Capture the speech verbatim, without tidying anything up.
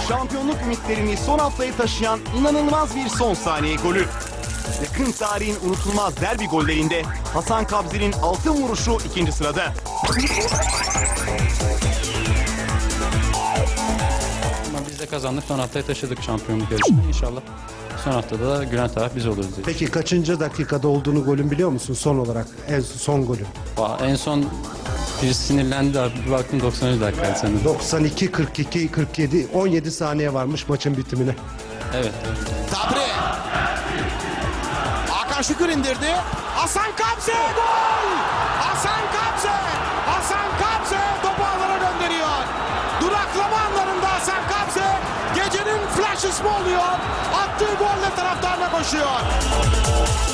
Şampiyonluk ümitlerini son haftaya taşıyan inanılmaz bir son saniye golü. Yakın tarihin unutulmaz derbi gollerinde Hasan Kabzi'nin altın vuruşu ikinci sırada. Ama biz de kazandık. Son haftaya taşıdık şampiyonluk yarışını. İnşallah son haftada da gülen taraf biz oluruz diye. Peki kaçıncı dakikada olduğunu golün biliyor musun son olarak? En son golü. Aa, En son bir sinirlendi abi. Bir baktım doksanıncı dakikaydı sanırım. doksan iki, kırk iki, kırk yedi, on yedi saniye varmış maçın bitimine. Evet. Sabri. Hakan Şükür indirdi. Hasan Kabze gol! Hasan Kabze! Hasan Kabze topu alana gönderiyor. Duraklama anlarında Hasan Kabze gecenin flash ismi oluyor. Attığı golle taraftarına koşuyor.